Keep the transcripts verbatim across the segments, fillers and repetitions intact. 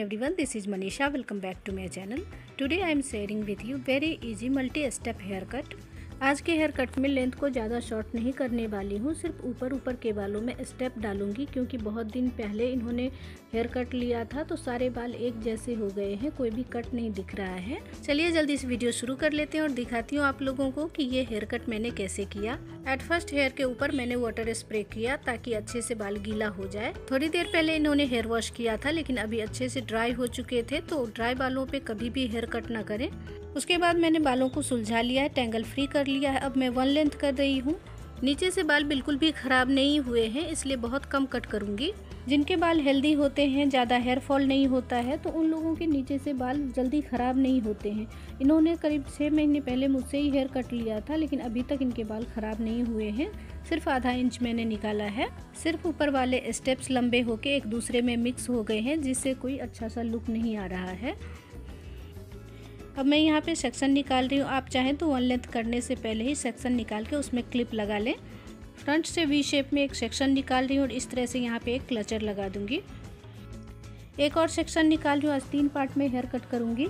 everyone, this is Manisha. Welcome back to my channel. Today I am sharing with you very easy multi-step haircut. आज के hair cut में length को ज़्यादा short नहीं करने वाली हूँ, सिर्फ ऊपर ऊपर के बालों में स्टेप डालूंगी क्योंकि बहुत दिन पहले इन्होंने हेयर कट लिया था तो सारे बाल एक जैसे हो गए हैं, कोई भी कट नहीं दिख रहा है। चलिए जल्दी से वीडियो शुरू कर लेते हैं और दिखाती हूँ आप लोगों को कि ये हेयर कट मैंने कैसे किया। एट फर्स्ट हेयर के ऊपर मैंने वाटर स्प्रे किया ताकि अच्छे से बाल गीला हो जाए। थोड़ी देर पहले इन्होंने हेयर वॉश किया था लेकिन अभी अच्छे से ड्राई हो चुके थे, तो ड्राई बालों पे कभी भी हेयर कट ना करें। उसके बाद मैंने बालों को सुलझा लिया है, टैंगल फ्री कर लिया है। अब मैं वन लेंथ कर रही हूँ। नीचे से बाल बिल्कुल भी खराब नहीं हुए हैं, इसलिए बहुत कम कट करूँगी। जिनके बाल हेल्दी होते हैं, ज़्यादा हेयर फॉल नहीं होता है, तो उन लोगों के नीचे से बाल जल्दी ख़राब नहीं होते हैं। इन्होंने करीब छः महीने पहले मुझसे ही हेयर कट लिया था लेकिन अभी तक इनके बाल ख़राब नहीं हुए हैं। सिर्फ आधा इंच मैंने निकाला है। सिर्फ ऊपर वाले स्टेप्स लंबे होके एक दूसरे में मिक्स हो गए हैं, जिससे कोई अच्छा सा लुक नहीं आ रहा है। अब मैं यहाँ पे सेक्शन निकाल रही हूँ। आप चाहें तो वन लेंथ करने से पहले ही सेक्शन निकाल के उसमें क्लिप लगा लें। फ्रंट से वी शेप में एक सेक्शन निकाल रही हूँ और इस तरह से यहाँ पे एक क्लचर लगा दूंगी। एक और सेक्शन निकाल रही हूँ। आज तीन पार्ट में हेयर कट करूँगी।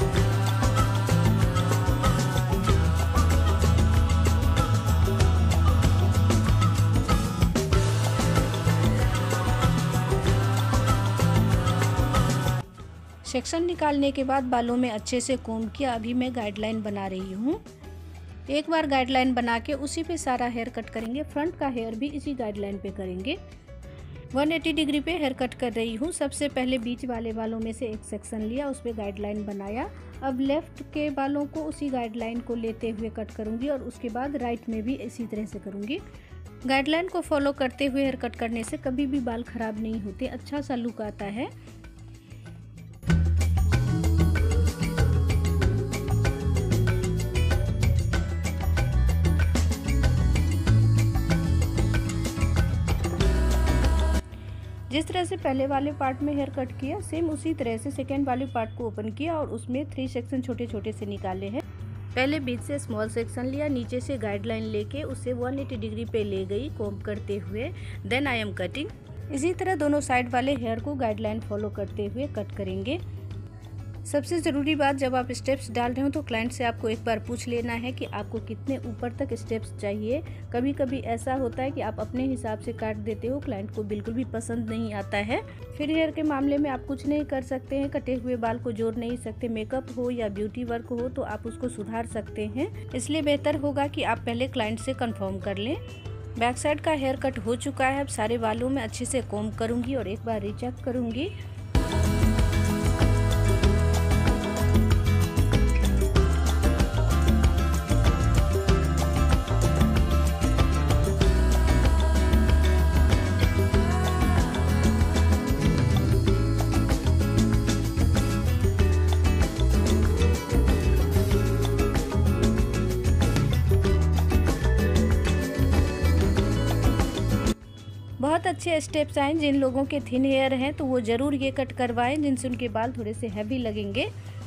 सेक्शन निकालने के बाद बालों में अच्छे से कोम किया। अभी मैं गाइडलाइन बना रही हूँ। एक बार गाइडलाइन बना के उसी पे सारा हेयर कट करेंगे। फ्रंट का हेयर भी इसी गाइडलाइन पे करेंगे। एक सौ अस्सी डिग्री पे हेयर कट कर रही हूँ। सबसे पहले बीच वाले बालों में से एक सेक्शन लिया, उस पर गाइडलाइन बनाया। अब लेफ्ट के बालों को उसी गाइडलाइन को लेते हुए कट करूँगी और उसके बाद राइट में भी इसी तरह से करूँगी। गाइडलाइन को फॉलो करते हुए हेयर कट करने से कभी भी बाल खराब नहीं होते, अच्छा सा लुक आता है। जिस तरह से पहले वाले पार्ट में हेयर कट किया, सेम उसी तरह से सेकेंड वाले पार्ट को ओपन किया और उसमें थ्री सेक्शन छोटे छोटे से निकाले हैं। पहले बीच से स्मॉल सेक्शन लिया, नीचे से गाइडलाइन लेके उसे एक सौ अस्सी डिग्री पे ले गई कोम्ब करते हुए। Then I am cutting. इसी तरह दोनों साइड वाले हेयर को गाइडलाइन फॉलो करते हुए कट करेंगे। सबसे ज़रूरी बात, जब आप स्टेप्स डाल रहे हो तो क्लाइंट से आपको एक बार पूछ लेना है कि आपको कितने ऊपर तक स्टेप्स चाहिए। कभी कभी ऐसा होता है कि आप अपने हिसाब से काट देते हो, क्लाइंट को बिल्कुल भी पसंद नहीं आता है। फिर हेयर के मामले में आप कुछ नहीं कर सकते हैं, कटे हुए बाल को जोड़ नहीं सकते। मेकअप हो या ब्यूटी वर्क हो तो आप उसको सुधार सकते हैं। इसलिए बेहतर होगा कि आप पहले क्लाइंट से कन्फर्म कर लें। बैक साइड का हेयर कट हो चुका है। अब सारे बालों में अच्छे से कोम्ब करूँगी और एक बार रीचेक करूँगी। बहुत अच्छे स्टेप्स आए। जिन लोगों के थिन हेयर हैं तो वो ज़रूर ये कट करवाएं, जिनसे उनके बाल थोड़े से हैवी लगेंगे।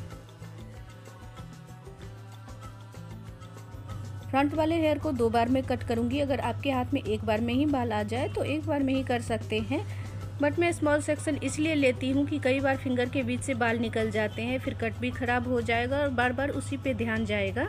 फ्रंट वाले हेयर को दो बार में कट करूंगी। अगर आपके हाथ में एक बार में ही बाल आ जाए तो एक बार में ही कर सकते हैं, बट मैं स्मॉल सेक्शन इसलिए लेती हूँ कि कई बार फिंगर के बीच से बाल निकल जाते हैं, फिर कट भी ख़राब हो जाएगा और बार बार उसी पे ध्यान जाएगा।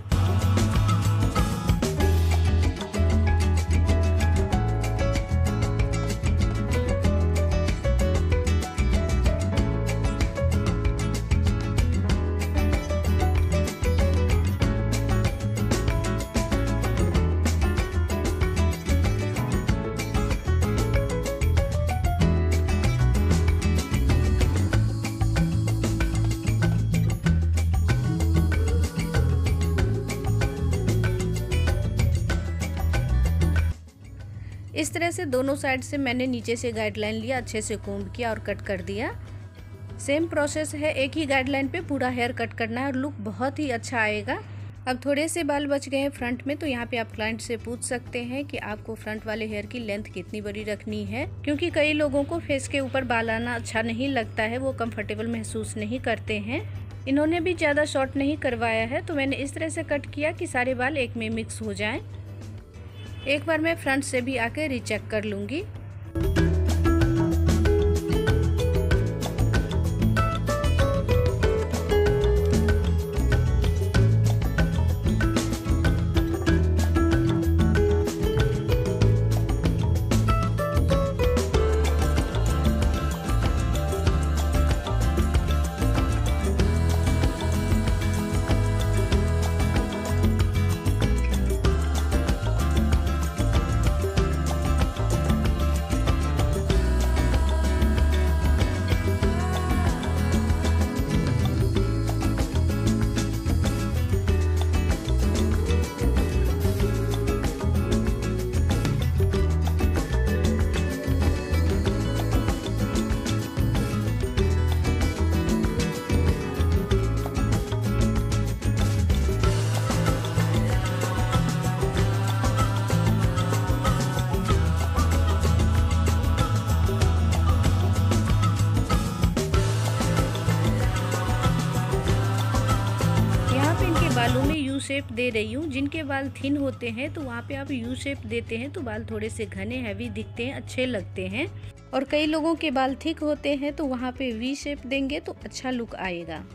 इस तरह से दोनों साइड से मैंने नीचे से गाइडलाइन लिया, अच्छे से कोम्ब किया और कट कर दिया। सेम प्रोसेस है, एक ही गाइडलाइन पे पूरा हेयर कट करना है और लुक बहुत ही अच्छा आएगा। अब थोड़े से बाल बच गए हैं फ्रंट में, तो यहाँ पे आप क्लाइंट से पूछ सकते हैं कि आपको फ्रंट वाले हेयर की लेंथ कितनी बड़ी रखनी है, क्योंकि कई लोगों को फेस के ऊपर बाल आना अच्छा नहीं लगता है, वो कंफर्टेबल महसूस नहीं करते हैं। इन्होंने भी ज़्यादा शॉर्ट नहीं करवाया है, तो मैंने इस तरह से कट किया कि सारे बाल एक में मिक्स हो जाएं। एक बार मैं फ्रंट से भी आके रीचेक कर लूँगी। बालों में यू शेप दे रही हूँ। जिनके बाल थिन होते हैं तो वहाँ पे आप यू शेप देते हैं तो बाल थोड़े से घने हैवी दिखते हैं, अच्छे लगते हैं। और कई लोगों के बाल थिक होते हैं तो वहाँ पे वी शेप देंगे तो अच्छा लुक आएगा।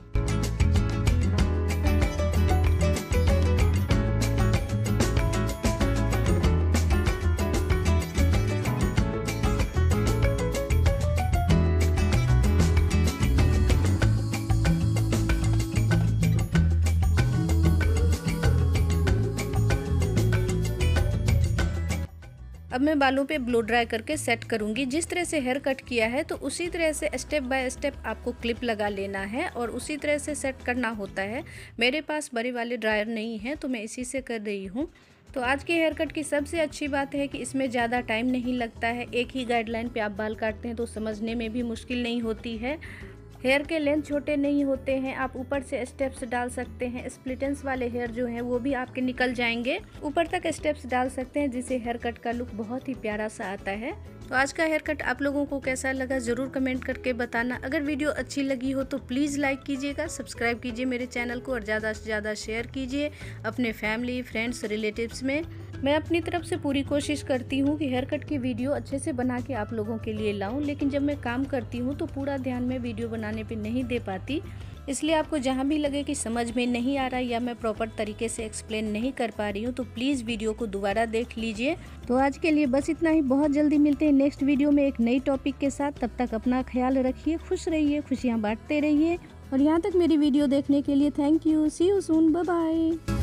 अब मैं बालों पे ब्लो ड्राई करके सेट करूंगी। जिस तरह से हेयर कट किया है तो उसी तरह से स्टेप बाय स्टेप आपको क्लिप लगा लेना है और उसी तरह से सेट करना होता है। मेरे पास बड़े वाले ड्रायर नहीं है तो मैं इसी से कर रही हूँ। तो आज के हेयर कट की सबसे अच्छी बात है कि इसमें ज़्यादा टाइम नहीं लगता है। एक ही गाइडलाइन पे आप बाल काटते हैं तो समझने में भी मुश्किल नहीं होती है। हेयर के लेंथ छोटे नहीं होते हैं, आप ऊपर से स्टेप्स डाल सकते हैं। स्प्लिटेंस वाले हेयर जो हैं वो भी आपके निकल जाएंगे। ऊपर तक स्टेप्स डाल सकते हैं जिससे हेयर कट का लुक बहुत ही प्यारा सा आता है। तो आज का हेयर कट आप लोगों को कैसा लगा ज़रूर कमेंट करके बताना। अगर वीडियो अच्छी लगी हो तो प्लीज़ लाइक कीजिएगा, सब्सक्राइब कीजिए मेरे चैनल को और ज़्यादा से ज़्यादा शेयर कीजिए अपने फैमिली, फ्रेंड्स, रिलेटिव्स में। मैं अपनी तरफ से पूरी कोशिश करती हूँ कि हेयर कट की वीडियो अच्छे से बना के आप लोगों के लिए लाऊं, लेकिन जब मैं काम करती हूँ तो पूरा ध्यान मैं वीडियो बनाने पे नहीं दे पाती। इसलिए आपको जहाँ भी लगे कि समझ में नहीं आ रहा या मैं प्रॉपर तरीके से एक्सप्लेन नहीं कर पा रही हूँ तो प्लीज़ वीडियो को दोबारा देख लीजिए। तो आज के लिए बस इतना ही। बहुत जल्दी मिलते हैं नेक्स्ट वीडियो में एक नई टॉपिक के साथ। तब तक अपना ख्याल रखिए, खुश रहिए, खुशियाँ बांटते रहिए। और यहाँ तक मेरी वीडियो देखने के लिए thank you. See you soon, bye bye.